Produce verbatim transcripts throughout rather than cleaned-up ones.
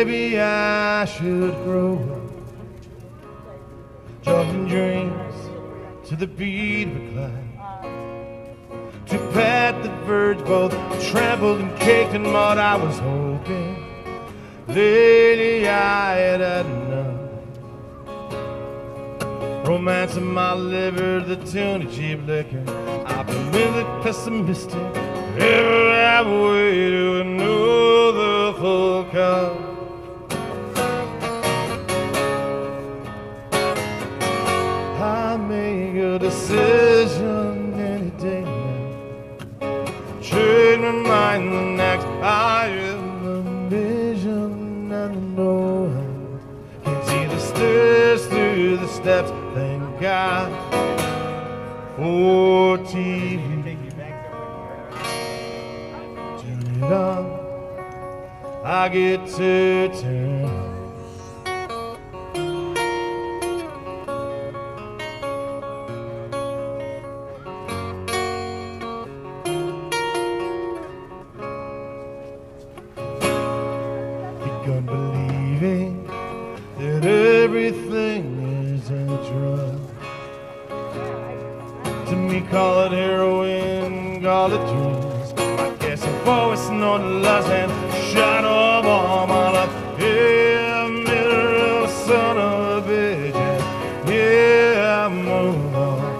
maybe I should grow up, juggling dreams to the beat of a cloud. To pat the verge, both trampled and caked in mud. I was hoping, lady, I had had enough. Romance in my liver, the tune of cheap liquor. I've been really pessimistic ever halfway to another full cup. I make a decision any day now. Change my mind the next. I am the vision and the know-how. Can see the stairs through the steps. Thank God for T V. Turn it on, I get to turn on. Begun believing that everything is a drug. To me, call it heroin, call it dreams. I guess I've always known the lust and shine of all my life. Yeah, middle son of a bitch. Yeah, I move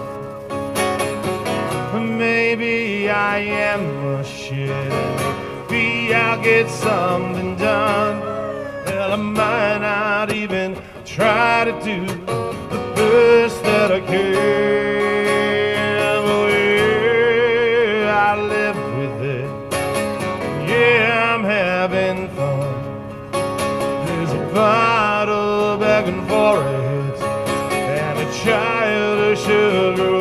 on. Maybe I am a shit. Maybe I'll get something done. Hell, I might not even try to do the best that I can. Oh yeah, I live with it. Yeah, I'm having fun. There's a bottle begging for it, and a child of sugar.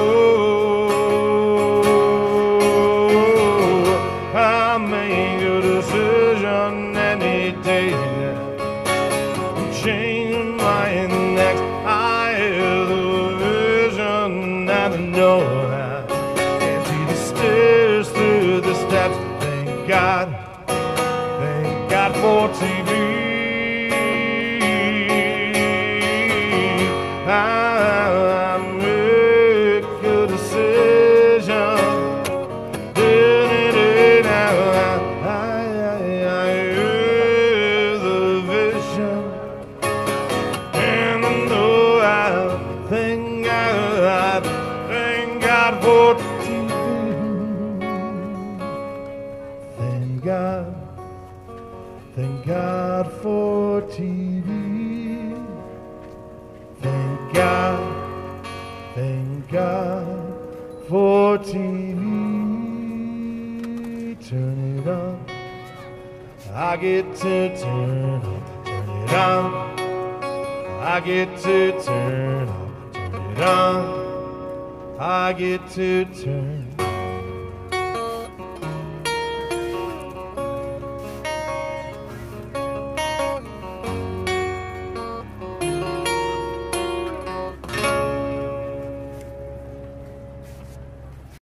I make a decision any day now. Change my mind next. I have the vision and I know how. Can't see the stairs through the steps. Thank God, thank God for T V. I, I make a decision. Thank God, thank God for T V. Thank God, thank God for T V. Thank God, thank God for T V. Turn it on, I get to turn on. Turn it on, I get to turn on. It on, I get to turn